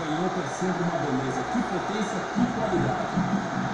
canhota é sempre uma beleza. Que potência, que qualidade.